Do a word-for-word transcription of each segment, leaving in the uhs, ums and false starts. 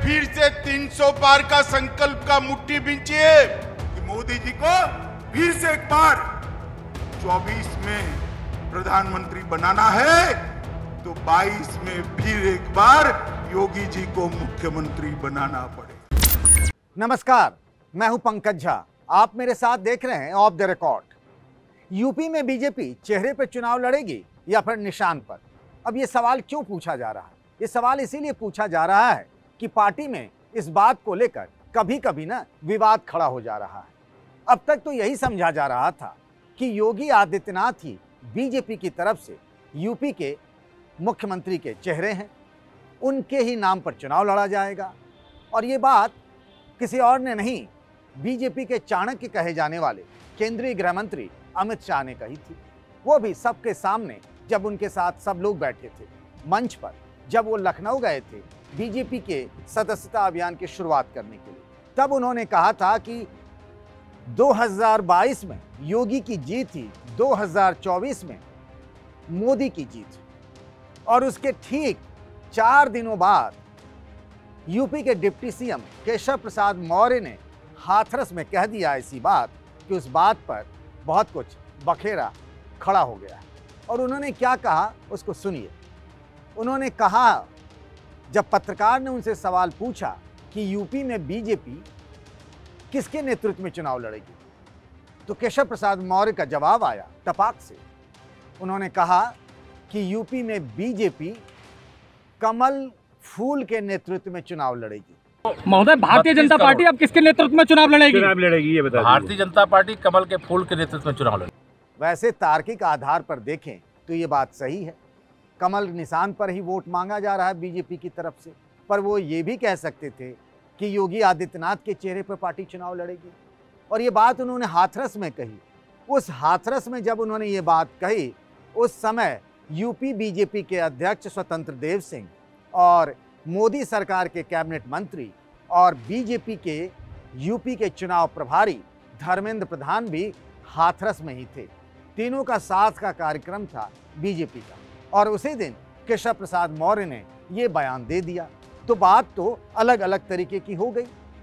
फिर से तीन सौ पार का संकल्प का मुट्ठी बींचिए कि मोदी जी को फिर से एक बार चौबीस में प्रधानमंत्री बनाना है तो बाईस में फिर एक बार योगी जी को मुख्यमंत्री बनाना पड़े। नमस्कार, मैं हूं पंकज झा। आप मेरे साथ देख रहे हैं ऑफ द रिकॉर्ड। यूपी में बीजेपी चेहरे पर चुनाव लड़ेगी या फिर निशान पर? अब ये सवाल क्यों पूछा जा रहा है? ये सवाल इसीलिए पूछा जा रहा है कि पार्टी में इस बात को लेकर कभी कभी ना विवाद खड़ा हो जा रहा है। अब तक तो यही समझा जा रहा था कि योगी आदित्यनाथ ही बीजेपी की तरफ से यूपी के मुख्यमंत्री के चेहरे हैं, उनके ही नाम पर चुनाव लड़ा जाएगा। और ये बात किसी और ने नहीं, बीजेपी के चाणक्य कहे जाने वाले केंद्रीय गृह मंत्री अमित शाह ने कही थी। वो भी सबके सामने, जब उनके साथ सब लोग बैठे थे मंच पर, जब वो लखनऊ गए थे बीजेपी के सदस्यता अभियान की शुरुआत करने के लिए। तब उन्होंने कहा था कि दो हज़ार बाईस में योगी की जीत थी, दो हज़ार चौबीस में मोदी की जीत। और उसके ठीक चार दिनों बाद यूपी के डिप्टी सीएम केशव प्रसाद मौर्य ने हाथरस में कह दिया ऐसी बात कि उस बात पर बहुत कुछ बखेरा खड़ा हो गया। और उन्होंने क्या कहा उसको सुनिए। उन्होंने कहा, जब पत्रकार ने उनसे सवाल पूछा कि यूपी में बीजेपी किसके नेतृत्व में चुनाव लड़ेगी, तो केशव प्रसाद मौर्य का जवाब आया टपाक से। उन्होंने कहा कि यूपी में बीजेपी कमल फूल के नेतृत्व में चुनाव लड़ेगी। महोदय, भारतीय जनता पार्टी अब किसके नेतृत्व में चुनाव लड़ेगी? चुनाव लड़ेगी ये बता। भारतीय जनता पार्टी कमल के फूल के नेतृत्व में चुनाव लड़ेगी। वैसे तार्किक आधार पर देखें तो ये बात सही है। कमल निशान पर ही वोट मांगा जा रहा है बीजेपी की तरफ से, पर वो ये भी कह सकते थे कि योगी आदित्यनाथ के चेहरे पर पार्टी चुनाव लड़ेगी। और ये बात उन्होंने हाथरस में कही। उस हाथरस में जब उन्होंने ये बात कही, उस समय यूपी बीजेपी के अध्यक्ष स्वतंत्र देव सिंह और मोदी सरकार के कैबिनेट मंत्री और बीजेपी के यूपी के चुनाव प्रभारी धर्मेंद्र प्रधान भी हाथरस में ही थे। तीनों का साथ का कार्यक्रम था बीजेपी का। और उसी दिन केशव प्रसाद मौर्य ने ये बयान दे दिया, तो बात तो अलग अलग तरीके की हो गई।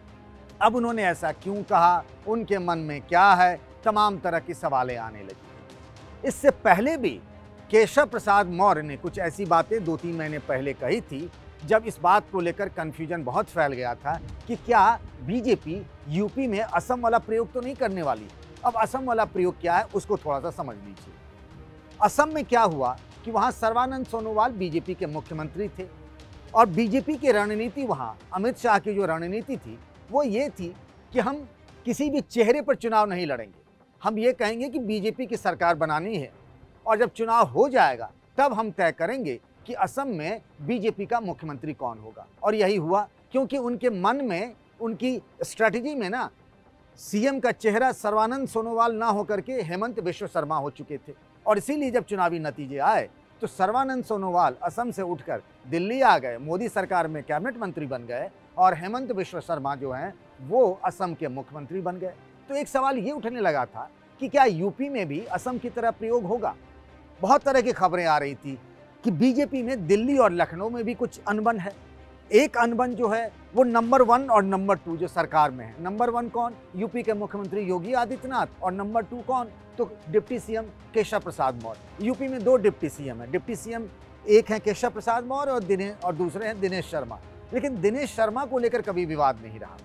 अब उन्होंने ऐसा क्यों कहा, उनके मन में क्या है, तमाम तरह की सवालें आने लगी। इससे पहले भी केशव प्रसाद मौर्य ने कुछ ऐसी बातें दो तीन महीने पहले कही थी, जब इस बात को लेकर कन्फ्यूजन बहुत फैल गया था कि क्या बीजेपी यूपी में असम वाला प्रयोग तो नहीं करने वाली। अब असम वाला प्रयोग क्या है उसको थोड़ा सा समझ लीजिए। असम में क्या हुआ कि वहाँ सर्बानंद सोनोवाल बीजेपी के मुख्यमंत्री थे और बीजेपी की रणनीति वहाँ, अमित शाह की जो रणनीति थी वो ये थी कि हम किसी भी चेहरे पर चुनाव नहीं लड़ेंगे। हम ये कहेंगे कि बीजेपी की सरकार बनानी है और जब चुनाव हो जाएगा तब हम तय करेंगे कि असम में बीजेपी का मुख्यमंत्री कौन होगा। और यही हुआ, क्योंकि उनके मन में, उनकी स्ट्रैटेजी में ना सीएम का चेहरा सर्बानंद सोनोवाल ना होकर के हेमंत बिश्व शर्मा हो चुके थे। और इसीलिए जब चुनावी नतीजे आए तो सर्बानंद सोनोवाल असम से उठकर दिल्ली आ गए, मोदी सरकार में कैबिनेट मंत्री बन गए और हेमंत बिश्व शर्मा जो हैं वो असम के मुख्यमंत्री बन गए। तो एक सवाल ये उठने लगा था कि क्या यूपी में भी असम की तरह प्रयोग होगा। बहुत तरह की खबरें आ रही थी कि बीजेपी में दिल्ली और लखनऊ में भी कुछ अनबन है। एक अनबन जो है वो नंबर वन और नंबर टू जो सरकार में है। नंबर वन कौन? यूपी के मुख्यमंत्री योगी आदित्यनाथ। और नंबर टू कौन? तो deputy CM Keshav Prasad Maurya. UP में दो डिप्टी सीएम है। डिप्टी सीएम एक है केशव प्रसाद मौर्य और दिनेश और दूसरे हैं दिनेश शर्मा। लेकिन दिनेश शर्मा को लेकर कभी विवाद नहीं रहा।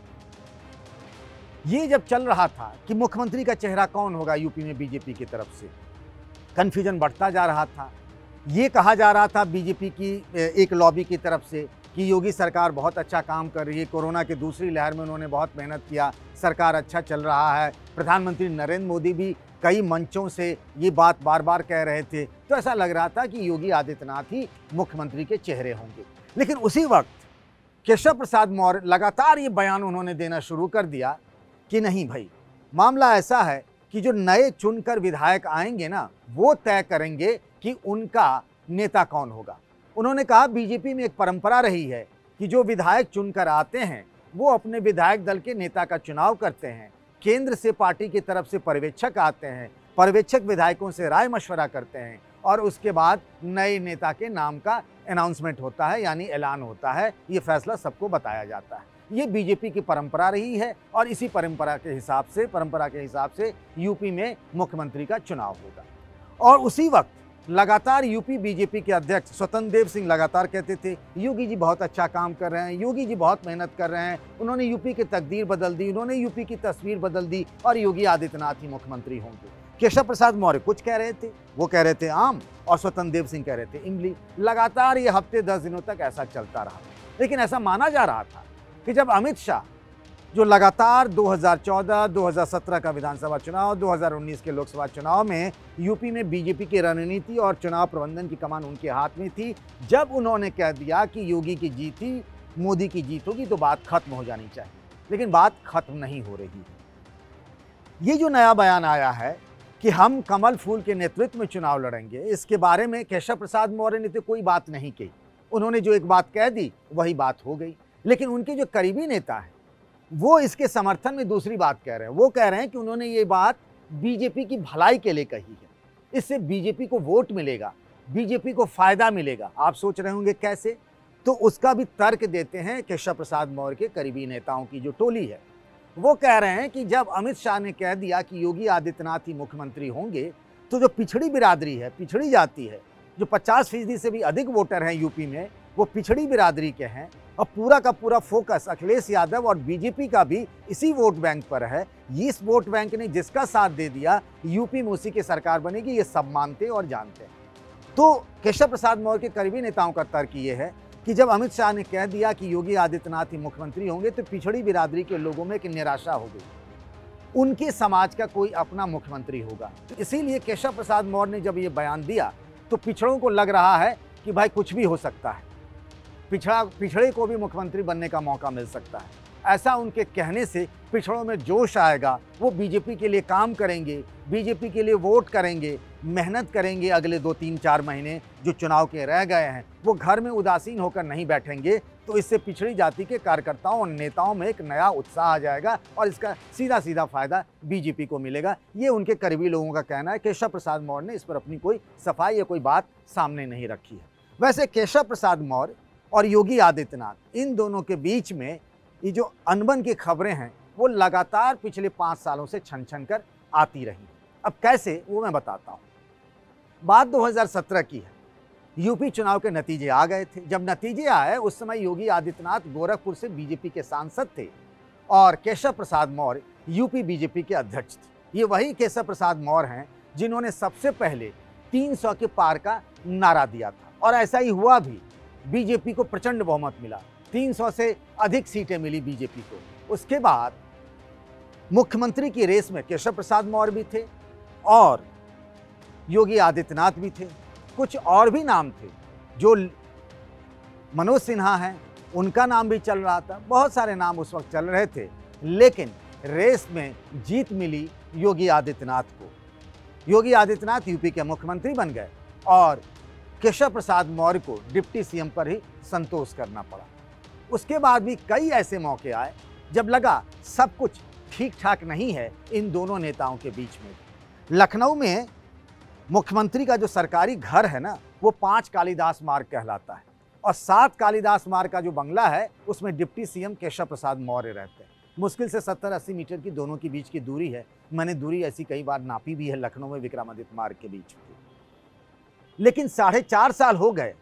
ये जब चल रहा था कि मुख्यमंत्री का चेहरा कौन होगा यूपी में बीजेपी की तरफ से, कन्फ्यूजन बढ़ता जा रहा था। ये कहा जा रहा था बीजेपी की एक लॉबी की तरफ से कि योगी सरकार बहुत अच्छा काम कर रही है, कोरोना की दूसरी लहर में उन्होंने बहुत मेहनत किया, सरकार अच्छा चल रहा है। प्रधानमंत्री नरेंद्र मोदी भी कई मंचों से ये बात बार बार कह रहे थे। तो ऐसा लग रहा था कि योगी आदित्यनाथ ही मुख्यमंत्री के चेहरे होंगे। लेकिन उसी वक्त केशव प्रसाद मौर्य लगातार ये बयान उन्होंने देना शुरू कर दिया कि नहीं भाई, मामला ऐसा है कि जो नए चुनकर विधायक आएंगे ना, वो तय करेंगे कि उनका नेता कौन होगा। उन्होंने कहा बीजेपी में एक परंपरा रही है कि जो विधायक चुनकर आते हैं वो अपने विधायक दल के नेता का चुनाव करते हैं। केंद्र से पार्टी की तरफ से पर्यवेक्षक आते हैं, पर्यवेक्षक विधायकों से राय मशवरा करते हैं और उसके बाद नए नेता के नाम का अनाउंसमेंट होता है, यानी ऐलान होता है। ये फैसला सबको बताया जाता है। ये बीजेपी की परंपरा रही है और इसी परंपरा के हिसाब से परंपरा के हिसाब से यूपी में मुख्यमंत्री का चुनाव होगा। और उसी वक्त लगातार यूपी बीजेपी के अध्यक्ष स्वतंत्र देव सिंह लगातार कहते थे योगी जी बहुत अच्छा काम कर रहे हैं, योगी जी बहुत मेहनत कर रहे हैं, उन्होंने यूपी की तकदीर बदल दी, उन्होंने यूपी की तस्वीर बदल दी और योगी आदित्यनाथ ही मुख्यमंत्री होंगे। केशव प्रसाद मौर्य कुछ कह रहे थे, वो कह रहे थे आम, और स्वतंत्र देव सिंह कह रहे थे इमली। लगातार ये हफ्ते दस दिनों तक ऐसा चलता रहा। लेकिन ऐसा माना जा रहा था कि जब अमित शाह, जो लगातार दो हज़ार चौदह, दो हज़ार सत्रह का विधानसभा चुनाव, दो हज़ार उन्नीस के लोकसभा चुनाव में यूपी में बीजेपी की रणनीति और चुनाव प्रबंधन की कमान उनके हाथ में थी, जब उन्होंने कह दिया कि योगी की जीत ही मोदी की जीत होगी तो बात खत्म हो जानी चाहिए। लेकिन बात खत्म नहीं हो रही है। ये जो नया बयान आया है कि हम कमल फूल के नेतृत्व में चुनाव लड़ेंगे, इसके बारे में केशव प्रसाद मौर्य ने तो कोई बात नहीं कही। उन्होंने जो एक बात कह दी वही बात हो गई। लेकिन उनके जो करीबी नेता हैं वो इसके समर्थन में दूसरी बात कह रहे हैं। वो कह रहे हैं कि उन्होंने ये बात बीजेपी की भलाई के लिए कही है, इससे बीजेपी को वोट मिलेगा, बीजेपी को फायदा मिलेगा। आप सोच रहे होंगे कैसे, तो उसका भी तर्क देते हैं केशव प्रसाद मौर्य के करीबी नेताओं की जो टोली है। वो कह रहे हैं कि जब अमित शाह ने कह दिया कि योगी आदित्यनाथ ही मुख्यमंत्री होंगे, तो जो पिछड़ी बिरादरी है, पिछड़ी जाति है, जो पचास फीसदी से भी अधिक वोटर हैं यूपी में, वो पिछड़ी बिरादरी के हैं और पूरा का पूरा फोकस अखिलेश यादव और बीजेपी का भी इसी वोट बैंक पर है। इस वोट बैंक ने जिसका साथ दे दिया, यूपी में उसी की सरकार बनेगी, ये सब मानते और जानते हैं। तो केशव प्रसाद मौर्य के करीबी नेताओं का तर्क ये है कि जब अमित शाह ने कह दिया कि योगी आदित्यनाथ ही मुख्यमंत्री होंगे, तो पिछड़ी बिरादरी के लोगों में एक निराशा हो गई, उनके समाज का कोई अपना मुख्यमंत्री होगा। तो इसीलिए केशव प्रसाद मौर्य ने जब ये बयान दिया तो पिछड़ों को लग रहा है कि भाई कुछ भी हो सकता है, पिछड़ा पिछड़े को भी मुख्यमंत्री बनने का मौका मिल सकता है। ऐसा उनके कहने से पिछड़ों में जोश आएगा, वो बीजेपी के लिए काम करेंगे, बीजेपी के लिए वोट करेंगे, मेहनत करेंगे। अगले दो तीन चार महीने जो चुनाव के रह गए हैं, वो घर में उदासीन होकर नहीं बैठेंगे। तो इससे पिछड़ी जाति के कार्यकर्ताओं और नेताओं में एक नया उत्साह आ जाएगा और इसका सीधा सीधा फायदा बीजेपी को मिलेगा। ये उनके करीबी लोगों का कहना है। केशव प्रसाद मौर्य ने इस पर अपनी कोई सफाई या कोई बात सामने नहीं रखी है। वैसे केशव प्रसाद मौर्य और योगी आदित्यनाथ, इन दोनों के बीच में ये जो अनबन की खबरें हैं वो लगातार पिछले पाँच सालों से छन छन कर आती रही। अब कैसे, वो मैं बताता हूँ। बात दो हज़ार सत्रह की है। यूपी चुनाव के नतीजे आ गए थे। जब नतीजे आए उस समय योगी आदित्यनाथ गोरखपुर से बीजेपी के सांसद थे और केशव प्रसाद मौर्य यूपी बीजेपी के अध्यक्ष थे। ये वही केशव प्रसाद मौर्य हैं जिन्होंने सबसे पहले तीन सौ के पार का नारा दिया था और ऐसा ही हुआ भी। बीजेपी को प्रचंड बहुमत मिला, तीन सौ से अधिक सीटें मिली बीजेपी को। उसके बाद मुख्यमंत्री की रेस में केशव प्रसाद मौर्य भी थे और योगी आदित्यनाथ भी थे। कुछ और भी नाम थे, जो मनोज सिन्हा हैं उनका नाम भी चल रहा था। बहुत सारे नाम उस वक्त चल रहे थे, लेकिन रेस में जीत मिली योगी आदित्यनाथ को। योगी आदित्यनाथ यूपी के मुख्यमंत्री बन गए और केशव प्रसाद मौर्य को डिप्टी सीएम पर ही संतोष करना पड़ा। उसके बाद भी कई ऐसे मौके आए जब लगा सब कुछ ठीक ठाक नहीं है इन दोनों नेताओं के बीच में। लखनऊ में मुख्यमंत्री का जो सरकारी घर है ना, वो पांच कालिदास मार्ग कहलाता है और सात कालिदास मार्ग का जो बंगला है उसमें डिप्टी सीएम केशव प्रसाद मौर्य रहते हैं। मुश्किल से सत्तर अस्सी मीटर की दोनों के बीच की दूरी है। मैंने दूरी ऐसी कई बार नापी भी है लखनऊ में विक्रमादित्य मार्ग के बीच की। लेकिन साढ़े चार साल हो गए।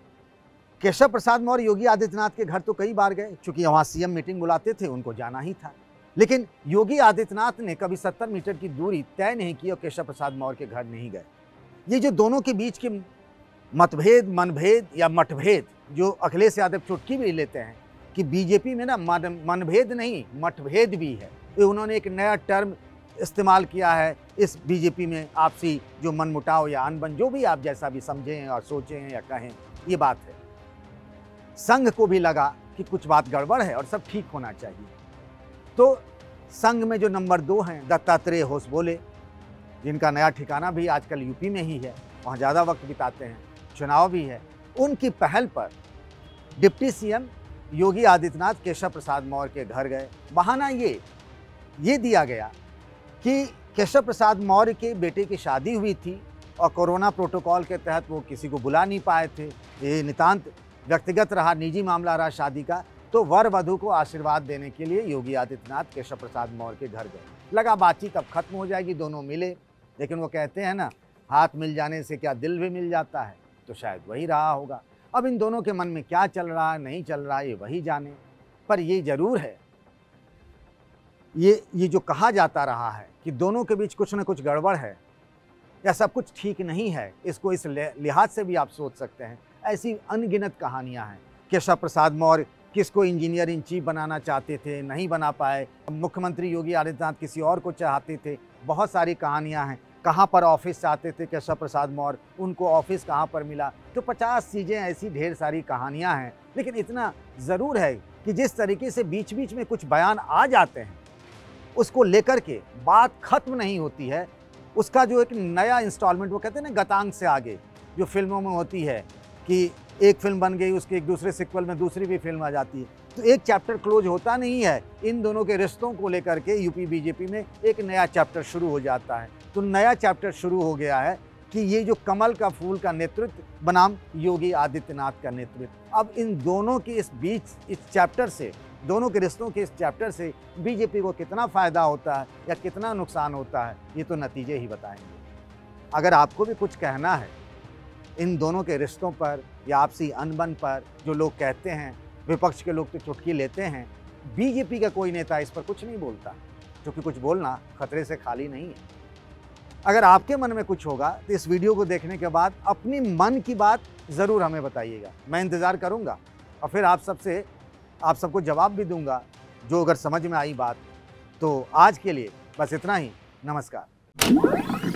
केशव प्रसाद मौर्य योगी आदित्यनाथ के घर तो कई बार गए, चूंकि वहां सीएम मीटिंग बुलाते थे, उनको जाना ही था। लेकिन योगी आदित्यनाथ ने कभी सत्तर मीटर की दूरी तय नहीं की और केशव प्रसाद मौर्य के घर नहीं गए। ये जो दोनों के बीच के मतभेद, मनभेद या मतभेद, जो अखिलेश यादव चुटकी भी लेते हैं कि बीजेपी में ना मन मनभेद नहीं मतभेद भी है। ये उन्होंने एक नया टर्म इस्तेमाल किया है इस बीजेपी में, आपसी जो मनमुटाव या अनबन, जो भी आप जैसा भी समझें और सोचें या कहें, ये बात है। संघ को भी लगा कि कुछ बात गड़बड़ है और सब ठीक होना चाहिए। तो संघ में जो नंबर दो हैं दत्तात्रेय होसबोले, जिनका नया ठिकाना भी आजकल यूपी में ही है, वहाँ ज़्यादा वक्त बिताते हैं, चुनाव भी है, उनकी पहल पर डिप्टी सीएम योगी आदित्यनाथ केशव प्रसाद मौर्य के घर गए। बहाना ये ये दिया गया कि केशव प्रसाद मौर्य के बेटे की शादी हुई थी और कोरोना प्रोटोकॉल के तहत वो किसी को बुला नहीं पाए थे, ये नितांत व्यक्तिगत रहा, निजी मामला रहा शादी का, तो वर वधू को आशीर्वाद देने के लिए योगी आदित्यनाथ केशव प्रसाद मौर्य के घर गए। लगा बातचीत अब खत्म हो जाएगी, दोनों मिले, लेकिन वो कहते हैं ना, हाथ मिल जाने से क्या दिल भी मिल जाता है, तो शायद वही रहा होगा। अब इन दोनों के मन में क्या चल रहा है, नहीं चल रहा है, ये वही जाने। पर ये जरूर है, ये ये जो कहा जाता रहा है कि दोनों के बीच कुछ न कुछ गड़बड़ है या सब कुछ ठीक नहीं है, इसको इस लिहाज से भी आप सोच सकते हैं। ऐसी अनगिनत कहानियां हैं। केशव प्रसाद मौर्य किसको इंजीनियर इन चीफ बनाना चाहते थे, नहीं बना पाए। मुख्यमंत्री योगी आदित्यनाथ किसी और को चाहते थे। बहुत सारी कहानियां हैं। कहाँ पर ऑफिस चाहते थे केशव प्रसाद मौर्य, उनको ऑफिस कहाँ पर मिला, तो पचास चीज़ें ऐसी ढेर सारी कहानियां हैं। लेकिन इतना ज़रूर है कि जिस तरीके से बीच बीच में कुछ बयान आ जाते हैं, उसको लेकर के बात खत्म नहीं होती है। उसका जो एक नया इंस्टॉलमेंट, वो कहते हैं ना गतांग से आगे, जो फिल्मों में होती है कि एक फिल्म बन गई, उसके एक दूसरे सिक्वल में दूसरी भी फिल्म आ जाती है, तो एक चैप्टर क्लोज होता नहीं है। इन दोनों के रिश्तों को लेकर के यूपी बीजेपी में एक नया चैप्टर शुरू हो जाता है। तो नया चैप्टर शुरू हो गया है कि ये जो कमल का फूल का नेतृत्व बनाम योगी आदित्यनाथ का नेतृत्व, अब इन दोनों के इस बीच, इस चैप्टर से, दोनों के रिश्तों के इस चैप्टर से बीजेपी को कितना फ़ायदा होता है या कितना नुकसान होता है, ये तो नतीजे ही बताएंगे। अगर आपको भी कुछ कहना है इन दोनों के रिश्तों पर या आपसी अनबन पर, जो लोग कहते हैं, विपक्ष के लोग तो चुटकी लेते हैं, बीजेपी का कोई नेता इस पर कुछ नहीं बोलता, क्योंकि कुछ बोलना खतरे से खाली नहीं है। अगर आपके मन में कुछ होगा तो इस वीडियो को देखने के बाद अपनी मन की बात ज़रूर हमें बताइएगा। मैं इंतज़ार करूंगा और फिर आप सबसे आप सबको जवाब भी दूंगा, जो अगर समझ में आई बात। तो आज के लिए बस इतना ही। नमस्कार।